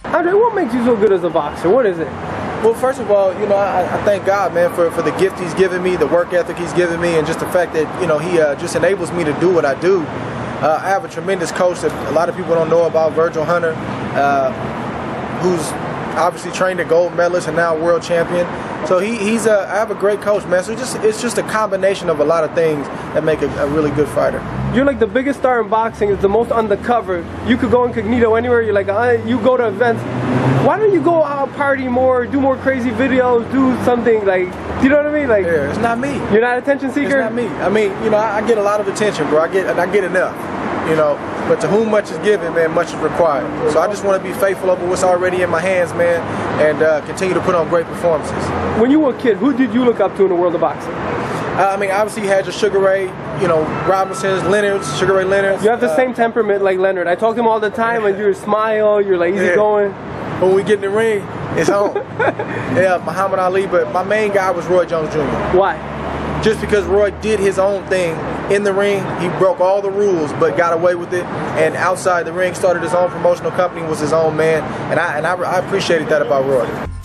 Andre, what makes you so good as a boxer? What is it? Well, first of all, you know, I thank God, man, for the gift He's given me, the work ethic He's given me, and just the fact that, you know, He just enables me to do what I do. I have a tremendous coach that a lot of people don't know about, Virgil Hunter, who's obviously trained a gold medalist and now a world champion. So I have a great coach, man. So it's just a combination of a lot of things that make a really good fighter. You're like the biggest star in boxing. It's the most undercover. You could go incognito anywhere. You're like, you go to events. Why don't you go out party more, do more crazy videos, do something like, do you know what I mean? Like, yeah, it's not me. You're not an attention seeker? It's not me. I mean, you know, I get a lot of attention, bro. I get enough, you know. But to whom much is given, man, much is required. So I just want to be faithful over what's already in my hands, man, and continue to put on great performances. When you were a kid, who did you look up to in the world of boxing? I mean, obviously you had your Sugar Ray, you know, Robinsons, Leonards, Sugar Ray Leonards. You have the same temperament like Leonard. I talk to him all the time, and you smile, you're like easygoing. When we get in the ring, it's on. Yeah, Muhammad Ali, but my main guy was Roy Jones Jr. Why? Just because Roy did his own thing in the ring. He broke all the rules, but got away with it. And outside the ring, started his own promotional company, was his own man. And I appreciated that about Roy.